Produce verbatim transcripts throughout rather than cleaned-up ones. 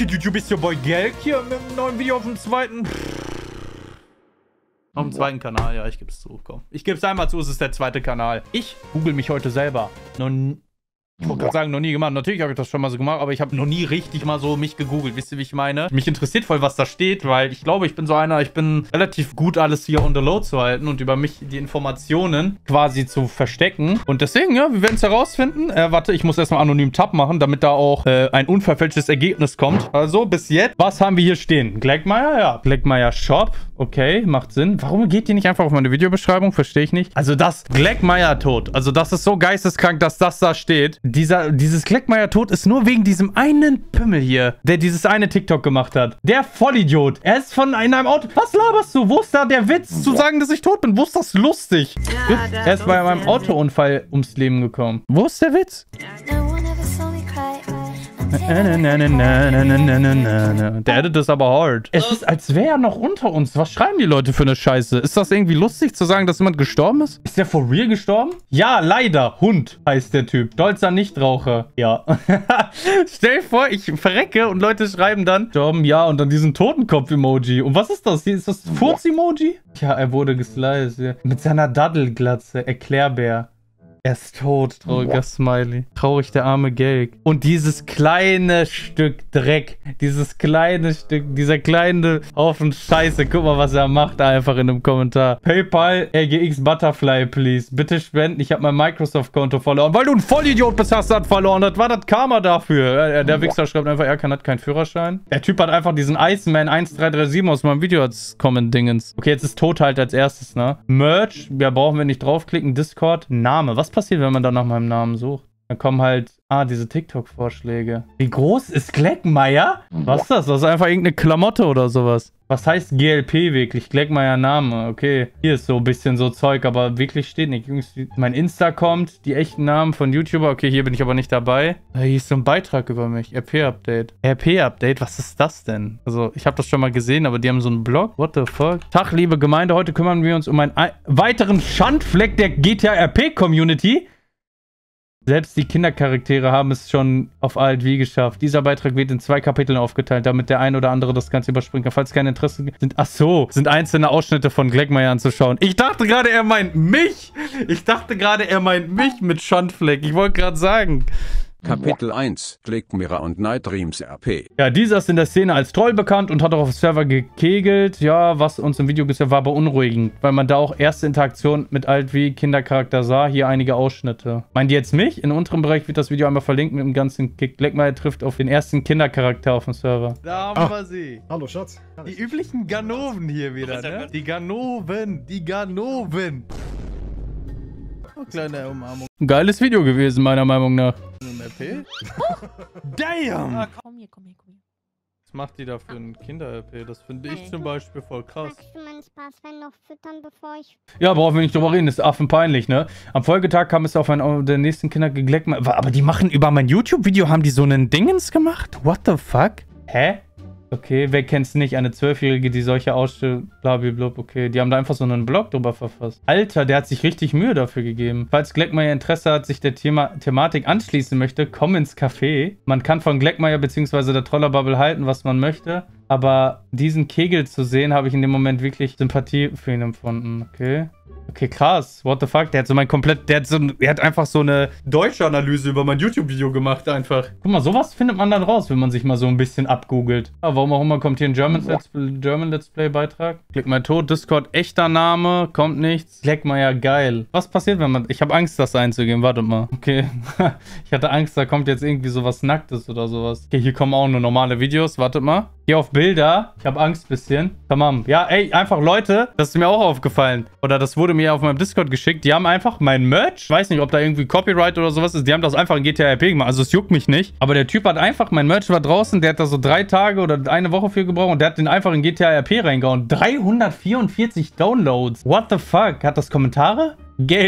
geht YouTube? Ist your boy Gelk hier mit einem neuen Video auf dem zweiten... Auf dem zweiten Kanal, ja, ich gebe es zu, komm. Ich gebe es einmal zu, es ist der zweite Kanal. Ich google mich heute selber. Noch Ich wollte gerade sagen, noch nie gemacht. Natürlich habe ich das schon mal so gemacht, aber ich habe noch nie richtig mal so mich gegoogelt. Wisst ihr, wie ich meine? Mich interessiert voll, was da steht, weil ich glaube, ich bin so einer, ich bin relativ gut, alles hier on the load zu halten und über mich die Informationen quasi zu verstecken. Und deswegen, ja, wir werden es herausfinden. Äh, warte, ich muss erstmal anonym Tab machen, damit da auch äh, ein unverfälschtes Ergebnis kommt. Also, bis jetzt, was haben wir hier stehen? Gleckmeier, ja. Gleckmeier Shop, okay, macht Sinn. Warum geht die nicht einfach auf meine Videobeschreibung? Verstehe ich nicht. Also, das Gleckmeier tot. Also, das ist so geisteskrank, dass das da steht. Dieser, dieses Gleckmeier tot ist nur wegen diesem einen Pimmel hier, der dieses eine TikTok gemacht hat. Der Vollidiot. Er ist von in einem Auto... Was laberst du? Wo ist da der Witz zu sagen, dass ich tot bin? Wo ist das lustig? Ja, er ist bei meinem Autounfall ums Leben gekommen. Wo ist der Witz? Ja, der Edit ist aber hard. Es ist, als wäre er noch unter uns. Was schreiben die Leute für eine Scheiße? Ist das irgendwie lustig zu sagen, dass jemand gestorben ist? Ist der for real gestorben? Ja, leider. Hund heißt der Typ. Stolzer Nichtraucher. Ja. Stell dir vor, ich verrecke und Leute schreiben dann, gestorben, ja, und dann diesen Totenkopf-Emoji. Und was ist das? Ist das Furz-Emoji? Ja, er wurde gesliced. Ja. Mit seiner Daddelglatze. Erklärbär. Er ist tot, trauriger What? Smiley. Traurig, der arme Gelk. Und dieses kleine Stück Dreck, dieses kleine Stück, dieser kleine Haufen Scheiße. Guck mal, was er macht einfach in einem Kommentar. PayPal, R G X Butterfly, please. Bitte spenden, ich habe mein Microsoft-Konto verloren. Weil du ein Vollidiot bist, hast du das verloren. Das war das Karma dafür. Der Wichser schreibt einfach, er hat keinen Führerschein. Der Typ hat einfach diesen Iceman eins drei drei sieben aus meinem Video als Comment-Dingens. Okay, jetzt ist tot halt als erstes, ne? Merch, ja, brauchen wir nicht draufklicken. Discord, Name. Was passiert, wenn man dann nach meinem Namen sucht? Dann kommen halt, ah, diese TikTok-Vorschläge. Wie groß ist Gleckmeier? Was ist das? Das ist einfach irgendeine Klamotte oder sowas. Was heißt G L P wirklich? Gleckmeier Name, okay. Hier ist so ein bisschen so Zeug, aber wirklich steht nicht. Mein Insta kommt, die echten Namen von YouTuber. Okay, hier bin ich aber nicht dabei. Hier ist so ein Beitrag über mich. R P-Update. R P-Update? Was ist das denn? Also, ich habe das schon mal gesehen, aber die haben so einen Blog. What the fuck? Tag, liebe Gemeinde. Heute kümmern wir uns um einen weiteren Schandfleck der G T A R P-Community. Selbst die Kindercharaktere haben es schon auf A L V geschafft. Dieser Beitrag wird in zwei Kapiteln aufgeteilt, damit der ein oder andere das Ganze überspringen kann. Falls kein Interesse sind... Ach so, sind einzelne Ausschnitte von Gleckmeier anzuschauen. Ich dachte gerade, er meint mich. Ich dachte gerade, er meint mich mit Schandfleck. Ich wollte gerade sagen... Kapitel eins, Gleckmeier und Night Dreams R P. Ja, dieser ist in der Szene als Troll bekannt und hat auch auf Server gekegelt. Ja, was uns im Video gesehen war beunruhigend, weil man da auch erste Interaktion mit alt wie Kindercharakter sah. Hier einige Ausschnitte. Meint ihr jetzt mich? In unteren Bereich wird das Video einmal verlinkt mit dem ganzen Kick. Gleckmeier trifft auf den ersten Kindercharakter auf dem Server. Da haben wir sie. Hallo, Schatz. Die üblichen Ganoven hier wieder, ne? Die Ganoven, die Ganoven. Oh, kleine Umarmung. Ein geiles Video gewesen, meiner Meinung nach. R P? Damn! Ah, komm hier, komm hier, komm hier. Was macht die da für ein Kinder-R P? Das finde ich zum Beispiel voll krass. Kannst du meinen Spaßwein noch füttern, bevor ich... Ja, brauchen wir nicht drüber reden. Das ist affenpeinlich, ne? Am Folgetag kam es auf einen der nächsten Kinder gegleckt. Aber die machen über mein YouTube-Video, haben die so einen Dingens gemacht? What the fuck? Hä? Okay, wer kennt's nicht? Eine Zwölfjährige, die solche Ausstellungen, blablabla, okay. Die haben da einfach so einen Blog drüber verfasst. Alter, der hat sich richtig Mühe dafür gegeben. Falls Gleckmeier Interesse hat, sich der Thema Thematik anschließen möchte, komm ins Café. Man kann von Gleckmeier bzw. der Trollerbubble halten, was man möchte. Aber diesen Kegel zu sehen, habe ich in dem Moment wirklich Sympathie für ihn empfunden. Okay. Okay, krass. What the fuck? Der hat so mein komplett... Der hat, so, der hat einfach so eine deutsche Analyse über mein YouTube-Video gemacht, einfach. Guck mal, sowas findet man dann raus, wenn man sich mal so ein bisschen abgoogelt. Aber warum auch immer kommt hier ein German Let's, German Let's Play-Beitrag. Klick mal tot. Discord, echter Name. Kommt nichts. Gleckmeier, geil. Was passiert, wenn man... Ich habe Angst, das einzugeben. Wartet mal. Okay. Ich hatte Angst, da kommt jetzt irgendwie sowas Nacktes oder sowas. Okay, hier kommen auch nur normale Videos. Wartet mal. Geh auf Bilder. Ich habe Angst ein bisschen. Come on. Ja, ey, einfach Leute. Das ist mir auch aufgefallen. Oder das wurde mir auf meinem Discord geschickt. Die haben einfach mein Merch. Ich weiß nicht, ob da irgendwie Copyright oder sowas ist. Die haben das einfach in G T A R P gemacht. Also es juckt mich nicht. Aber der Typ hat einfach, mein Merch war draußen. Der hat da so drei Tage oder eine Woche für gebraucht. Und der hat den einfach in G T A R P reingehauen. dreihundertvierundvierzig Downloads. What the fuck? Hat das Kommentare? Gelk.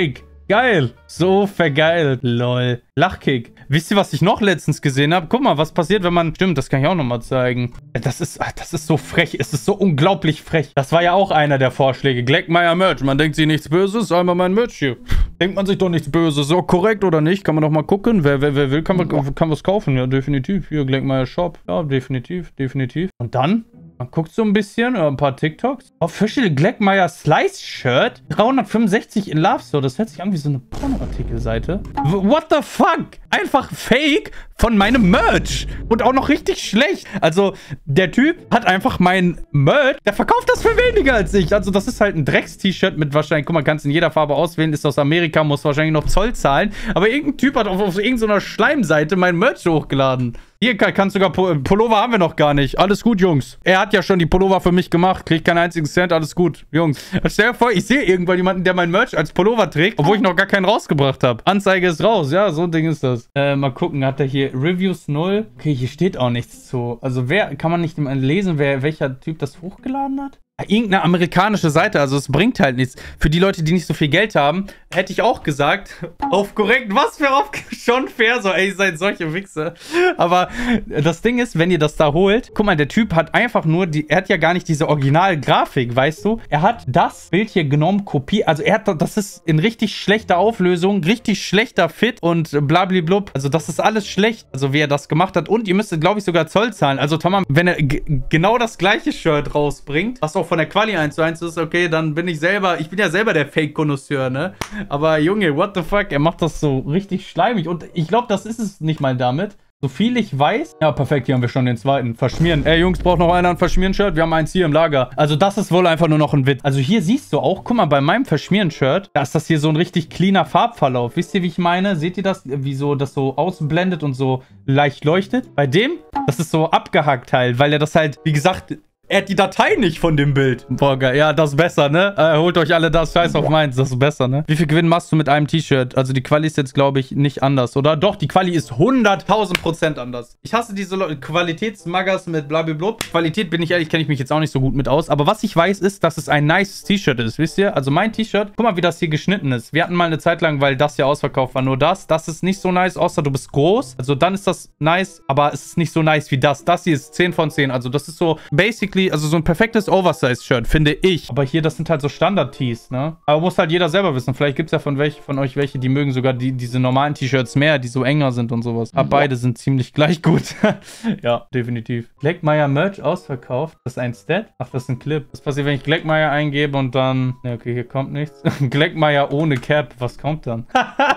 Geil. So vergeilt. Lol. Lachkick. Wisst ihr, was ich noch letztens gesehen habe? Guck mal, was passiert, wenn man... Stimmt, das kann ich auch nochmal zeigen. Das ist, das ist so frech. Es ist so unglaublich frech. Das war ja auch einer der Vorschläge. Gleckmeier Merch. Man denkt sich nichts Böses. Einmal mein Merch hier. Denkt man sich doch nichts Böses. So korrekt oder nicht? Kann man doch mal gucken. Wer, wer, wer will, kann, man, kann was kaufen. Ja, definitiv. Hier, Gleckmeier Shop. Ja, definitiv. Definitiv. Und dann... Man guckt so ein bisschen, ein paar TikToks. Official Gleckmeier Slice Shirt. dreihundertfünfundsechzig in Love Store. Das hört sich an wie so eine Pornoartikelseite. What the fuck? Einfach Fake von meinem Merch. Und auch noch richtig schlecht. Also, der Typ hat einfach mein Merch. Der verkauft das für weniger als ich. Also, das ist halt ein Drecks-T-Shirt mit wahrscheinlich, guck mal, kannst in jeder Farbe auswählen. Ist aus Amerika, muss wahrscheinlich noch Zoll zahlen. Aber irgendein Typ hat auf, auf irgendeiner Schleimseite mein Merch hochgeladen. Hier kannst sogar Pullover haben wir noch gar nicht. Alles gut, Jungs. Er hat ja schon die Pullover für mich gemacht. Kriegt keinen einzigen Cent. Alles gut, Jungs. Stell dir vor, ich sehe irgendwann jemanden, der mein Merch als Pullover trägt, obwohl ich noch gar keinen rausgebracht habe. Anzeige ist raus. Ja, so ein Ding ist das. Äh, mal gucken. Hat er hier Reviews null? Okay, hier steht auch nichts zu. Also wer, kann man nicht lesen, wer, welcher Typ das hochgeladen hat? Irgendeine amerikanische Seite, also es bringt halt nichts. Für die Leute, die nicht so viel Geld haben, hätte ich auch gesagt, auf korrekt, was für auf, schon fair, so, ey, ihr seid solche Wichse. Aber das Ding ist, wenn ihr das da holt, guck mal, der Typ hat einfach nur, die, er hat ja gar nicht diese Originalgrafik, weißt du? Er hat das Bild hier genommen, kopiert, also er hat, das ist in richtig schlechter Auflösung, richtig schlechter Fit und blablablub. Also das ist alles schlecht, also wie er das gemacht hat. Und ihr müsstet, glaube ich, sogar Zoll zahlen. Also Thomas, wenn er genau das gleiche Shirt rausbringt, was auch von der Quali eins zu eins ist, okay, dann bin ich selber, ich bin ja selber der Fake-Konnoisseur, ne? Aber Junge, what the fuck, er macht das so richtig schleimig und ich glaube, das ist es nicht mal damit. So viel ich weiß. Ja, perfekt, hier haben wir schon den zweiten. Verschmieren. Ey, Jungs, braucht noch einer ein Verschmieren-Shirt? Wir haben eins hier im Lager. Also das ist wohl einfach nur noch ein Witz. Also hier siehst du auch, guck mal, bei meinem Verschmieren-Shirt, da ist das hier so ein richtig cleaner Farbverlauf. Wisst ihr, wie ich meine? Seht ihr das? Wie so das so ausblendet und so leicht leuchtet? Bei dem, das ist so abgehackt halt, weil er das halt, wie gesagt... Er hat die Datei nicht von dem Bild. Boah, geil. Ja, das ist besser, ne? Äh, holt euch alle das. Scheiß auf meins. Das ist besser, ne? Wie viel Gewinn machst du mit einem T-Shirt? Also die Quali ist jetzt, glaube ich, nicht anders, oder? Doch, die Quali ist hunderttausend Prozent anders. Ich hasse diese Qualitätsmaggers mit blablabla. Qualität, bin ich ehrlich, kenne ich mich jetzt auch nicht so gut mit aus. Aber was ich weiß, ist, dass es ein nice T-Shirt ist, wisst ihr? Also mein T-Shirt, guck mal, wie das hier geschnitten ist. Wir hatten mal eine Zeit lang, weil das hier ausverkauft war, nur das. Das ist nicht so nice, außer du bist groß. Also dann ist das nice, aber es ist nicht so nice wie das. Das hier ist zehn von zehn. Also das ist so basically, also so ein perfektes Oversize-Shirt, finde ich. Aber hier, das sind halt so Standard-Tees, ne? Aber muss halt jeder selber wissen. Vielleicht gibt es ja von, welch, von euch welche, die mögen sogar die, diese normalen T-Shirts mehr, die so enger sind und sowas. Aber beide sind ziemlich gleich gut. Ja, definitiv. Gleckmeier Merch ausverkauft. Das ist ein Stat? Ach, das ist ein Clip. Was passiert, wenn ich Gleckmeier eingebe und dann... Ne, okay, hier kommt nichts. Gleckmeier ohne Cap. Was kommt dann?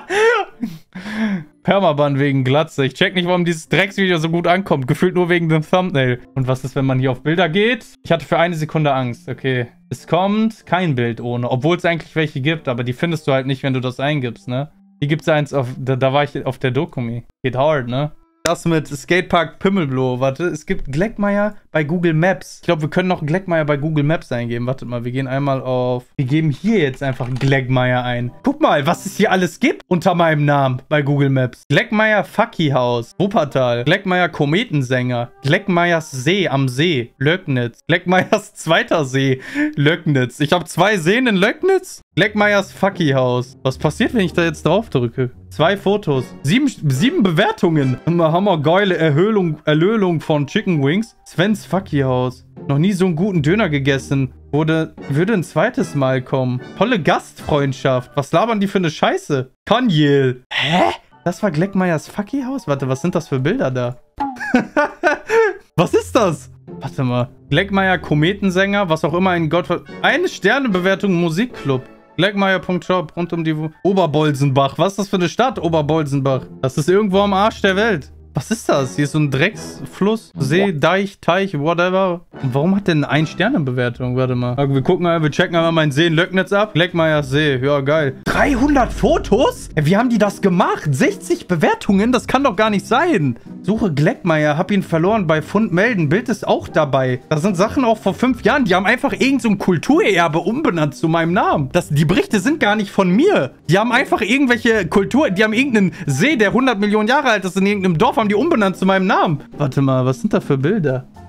Permaban wegen Glatze. Ich check nicht, warum dieses Drecksvideo so gut ankommt. Gefühlt nur wegen dem Thumbnail. Und was ist, wenn man hier auf Bilder geht? Ich hatte für eine Sekunde Angst. Okay. Es kommt kein Bild ohne. Obwohl es eigentlich welche gibt. Aber die findest du halt nicht, wenn du das eingibst, ne? Hier gibt es eins auf... Da, da war ich auf der Dokumi. Geht hard, ne? Das mit Skatepark Pimmelblo. Warte, es gibt Gleckmeier bei Google Maps. Ich glaube, wir können noch Gleckmeier bei Google Maps eingeben. Wartet mal, wir gehen einmal auf... Wir geben hier jetzt einfach Gleckmeier ein. Guck mal, was es hier alles gibt unter meinem Namen bei Google Maps. Gleckmeier Fucky Haus, Wuppertal. Gleckmeier Kometensänger. Gleckmeiers See am See, Löcknitz. Gleckmeiers zweiter See, Löcknitz. Ich habe zwei Seen in Löcknitz. Gleckmeiers Fucky Haus. Was passiert, wenn ich da jetzt drauf drücke? Zwei Fotos. Sieben, sieben Bewertungen. Immer hammergeile Erhöhlung, Erlöhlung von Chicken Wings. Svens Fucky Haus. Noch nie so einen guten Döner gegessen. Wurde, würde ein zweites Mal kommen. Tolle Gastfreundschaft. Was labern die für eine Scheiße? Kanjel. Hä? Das war Gleckmeiers Fucky Haus? Warte, was sind das für Bilder da? Was ist das? Warte mal. Gleckmeier Kometensänger, was auch immer ein Gott... Eine Sternebewertung Musikclub. Gleckmeier Punkt shop rund um die... Oberbolsenbach. Was ist das für eine Stadt, Oberbolsenbach? Das ist irgendwo am Arsch der Welt. Was ist das? Hier ist so ein Drecksfluss, See, Deich, Teich, whatever. Und warum hat denn eine Ein-Sterne-Bewertung? Warte mal. Wir gucken mal, wir checken einmal meinen See in Löcknitz ab. Gleckmeiers See, ja geil. dreihundert Fotos? Wie haben die das gemacht? sechzig Bewertungen? Das kann doch gar nicht sein. Suche Gleckmeier, hab ihn verloren bei Fund melden. Bild ist auch dabei. Das sind Sachen auch vor fünf Jahren. Die haben einfach irgend so ein Kulturerbe umbenannt zu meinem Namen. Das, die Berichte sind gar nicht von mir. Die haben einfach irgendwelche Kultur... Die haben irgendeinen See, der hundert Millionen Jahre alt ist, in irgendeinem Dorf, haben die umbenannt zu meinem Namen. Warte mal, was sind da für Bilder?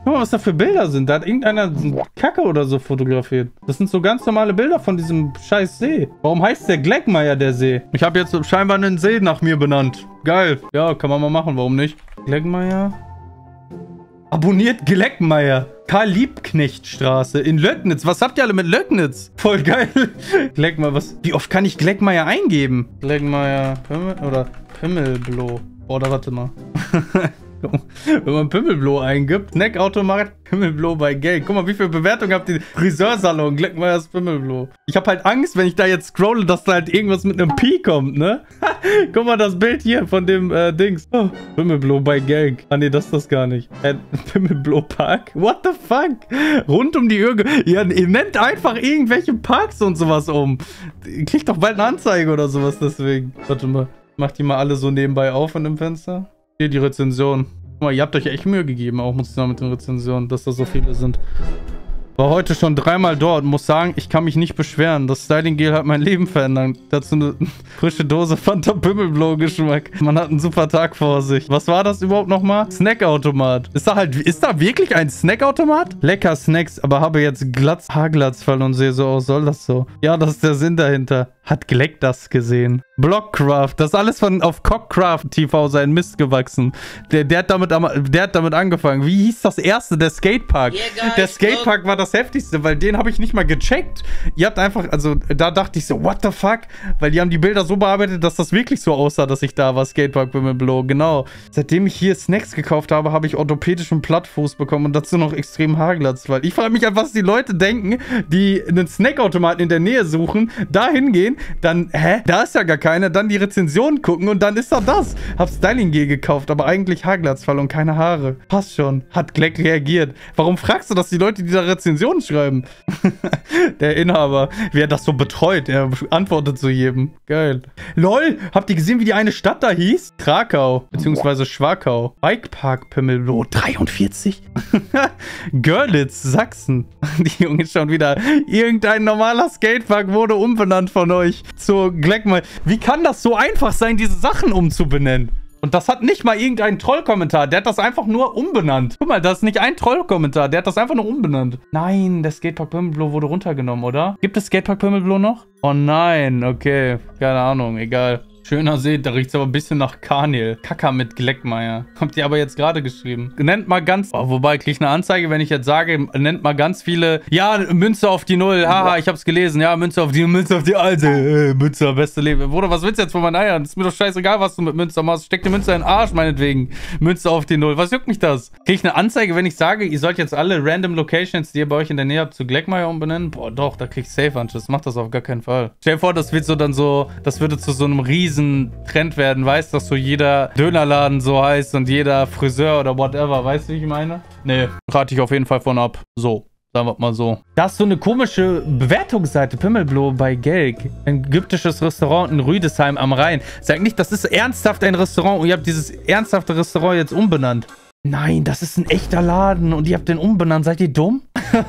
Guck mal, was da für Bilder sind. Da hat irgendeiner Kacke oder so fotografiert. Das sind so ganz normale Bilder von diesem scheiß See. Warum heißt der Gleckmeier, der See? Ich habe jetzt scheinbar einen See nach mir benannt. Geil. Ja, kann man mal machen. Warum nicht? Gleckmeier. Abonniert Gleckmeier. Karl-Liebknecht-Straße in Löcknitz. Was habt ihr alle mit Löcknitz? Voll geil. Gleckmeier, was? Wie oft kann ich Gleckmeier eingeben? Gleckmeier Pimmel oder Pimmelblo. Oder warte mal. Wenn man Pimmelblo eingibt, Snackautomat, Pimmelblo bei Geld. Guck mal, wie viele Bewertungen habt ihr? Friseursalon, Gleckmeiers Pimmelblo. Ich habe halt Angst, wenn ich da jetzt scrolle, dass da halt irgendwas mit einem Pi kommt, ne? Guck mal, das Bild hier von dem äh, Dings. Oh, Pimmelblo bei Geld. Ah, nee, das ist das gar nicht. Äh, Pimmelblo Park? What the fuck? Rund um die Uhr. Ja, ihr nennt einfach irgendwelche Parks und sowas um. Ihr kriegt doch bald eine Anzeige oder sowas deswegen. Warte mal. Macht die mal alle so nebenbei auf in dem Fenster. Hier die Rezension. Guck mal, ihr habt euch echt Mühe gegeben, auch muss ich sagen mit den Rezensionen, dass da so viele sind. War heute schon dreimal dort und muss sagen, ich kann mich nicht beschweren. Das Styling-Gel hat mein Leben verändert. Dazu eine frische Dose Fanta Pimmelblo-Geschmack. Man hat einen super Tag vor sich. Was war das überhaupt nochmal? Snackautomat. Ist da halt, ist da wirklich ein Snackautomat? Lecker Snacks, aber habe jetzt Glatz, Haarglatzfall und sehe so aus. Soll das so? Ja, das ist der Sinn dahinter. Hat Gleck das gesehen? Blockcraft. Das ist alles von auf Cockcraft T V sein Mist gewachsen. Der, der, hat damit, der hat damit angefangen. Wie hieß das erste? Der Skatepark. Yeah, der Skatepark war das heftigste, weil den habe ich nicht mal gecheckt. Ihr habt einfach, also da dachte ich so, what the fuck? Weil die haben die Bilder so bearbeitet, dass das wirklich so aussah, dass ich da war. Skatepark Pimmelblo. Genau. Seitdem ich hier Snacks gekauft habe, habe ich orthopädischen Plattfuß bekommen und dazu noch extrem Haarglatz. Weil ich frage mich einfach, was die Leute denken, die einen Snackautomaten in der Nähe suchen, da hingehen, dann, hä? Da ist ja gar keiner. Dann die Rezension gucken und dann ist da das. Hab Styling-Gel gekauft, aber eigentlich Haarglatzfall und keine Haare. Passt schon. Hat Gleck reagiert. Warum fragst du das die Leute, die da Rezensionen schreiben? Der Inhaber. Wer das so betreut, er antwortet zu jedem. Geil. LOL, habt ihr gesehen, wie die eine Stadt da hieß? Krakau, beziehungsweise Schwarkau. Bikepark Pimmelblo dreiundvierzig. Görlitz, Sachsen. Die Junge schon wieder. Irgendein normaler Skatepark wurde umbenannt von euch zu Gleckmeier. Wie kann das so einfach sein, diese Sachen umzubenennen? Und das hat nicht mal irgendein Trollkommentar. Der hat das einfach nur umbenannt. Guck mal, das ist nicht ein Trollkommentar. Der hat das einfach nur umbenannt. Nein, der Skatepark Pimmelblo wurde runtergenommen, oder? Gibt es Skatepark Pimmelblo noch? Oh nein, okay. Keine Ahnung, egal. Schöner See, da riecht es aber ein bisschen nach Karnil. Kacker mit Gleckmeier. Habt ihr aber jetzt gerade geschrieben. Nennt mal ganz... Oh, wobei, krieg ich eine Anzeige, wenn ich jetzt sage, nennt mal ganz viele... Ja, Münze auf die Null. Haha, ich hab's gelesen. Ja, Münze auf die... Münze auf die Alte. Äh, Münze, beste Leben. Bruder, was willst du jetzt von meinen Eiern? Ist mir doch scheißegal, was du mit Münze machst. Steck die Münze in den Arsch, meinetwegen. Münze auf die Null. Was juckt mich das? Krieg ich eine Anzeige, wenn ich sage, ihr sollt jetzt alle random Locations, die ihr bei euch in der Nähe habt, zu Gleckmeier umbenennen? Boah, doch, da krieg ich safe Anschluss. Mach das auf gar keinen Fall. Stell dir vor, das wird so dann so... Das würde zu so einem riesen Trend werden, weißt, dass so jeder Dönerladen so heißt und jeder Friseur oder whatever, weißt du, wie ich meine? Nee, rate ich auf jeden Fall von ab. So, sagen wir mal so. Da ist so eine komische Bewertungsseite, Pimmelblo bei Gelk. Ein ägyptisches Restaurant in Rüdesheim am Rhein. Sag nicht, das ist ernsthaft ein Restaurant und ihr habt dieses ernsthafte Restaurant jetzt umbenannt. Nein, das ist ein echter Laden und ihr habt den umbenannt. Seid ihr dumm?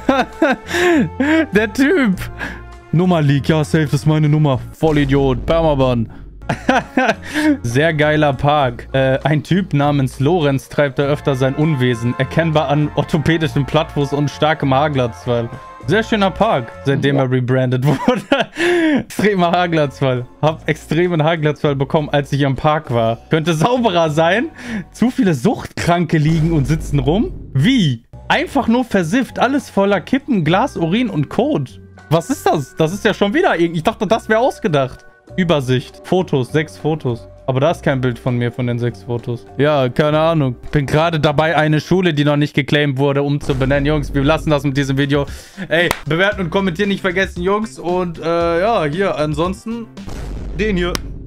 Der Typ. Nummer Leak, ja, safe, das ist meine Nummer. Vollidiot, Permaban. Sehr geiler Park. Äh, ein Typ namens Lorenz treibt da öfter sein Unwesen. Erkennbar an orthopädischem Plattfuß und starkem Haarglatzfall. Sehr schöner Park, seitdem er rebrandet wurde. Extremer Haarglatzfall. Hab extremen Haarglatzfall bekommen, als ich am Park war. Könnte sauberer sein. Zu viele Suchtkranke liegen und sitzen rum. Wie? Einfach nur versifft. Alles voller Kippen, Glas, Urin und Kot. Was ist das? Das ist ja schon wieder irgendwie... Ich dachte, das wäre ausgedacht. Übersicht. Fotos. Sechs Fotos. Aber da ist kein Bild von mir von den sechs Fotos. Ja, keine Ahnung. Bin gerade dabei, eine Schule, die noch nicht geclaimt wurde, umzubenennen. Jungs, wir lassen das mit diesem Video. Ey, bewerten und kommentieren nicht vergessen, Jungs. Und äh, ja, hier, ansonsten den hier.